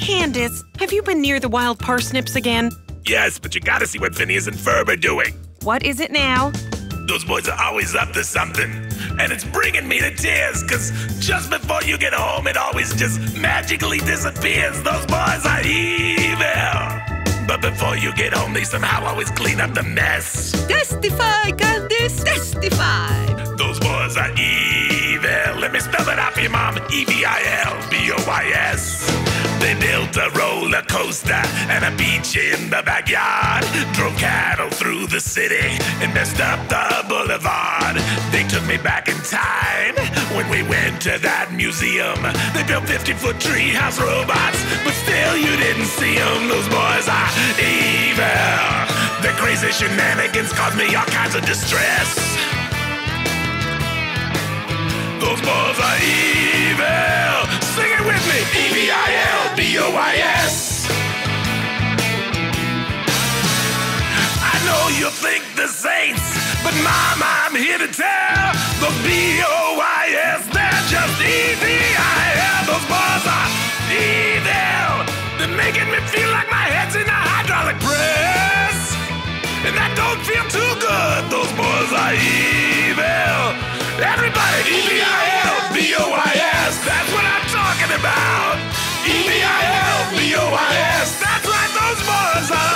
Candace, have you been near the wild parsnips again? Yes, but you gotta see what Phineas and Ferb are doing. What is it now? Those boys are always up to something. And it's bringing me to tears, cause just before you get home, it always just magically disappears. Those boys are evil. But before you get home, they somehow always clean up the mess. Testify, Candace, testify. Those boys are evil. Let me spell it out for you, Mom. E.V.I.L, B.O.Y.S. They built a roller coaster and a beach in the backyard. Drove cattle through the city and messed up the boulevard. They took me back in time when we went to that museum. They built 50-foot treehouse robots, but still you didn't see them. Those boys are evil. Their crazy shenanigans cause me all kinds of distress. Those boys are evil. Sing it with me. E.V.I.L, B.O.Y.S. I know you think the saints, but Mom, I'm here to tell. Those B.O.Y.S, they're just E.V.I.L. Those boys are evil. They're making me feel like my head's in a hydraulic press. And that don't feel too good. Those boys are evil. Everybody, E.V.I.L, B.O.Y.S, that's what I'm talking about. E.V.I.L, B.O.Y.S, that's right, those boys are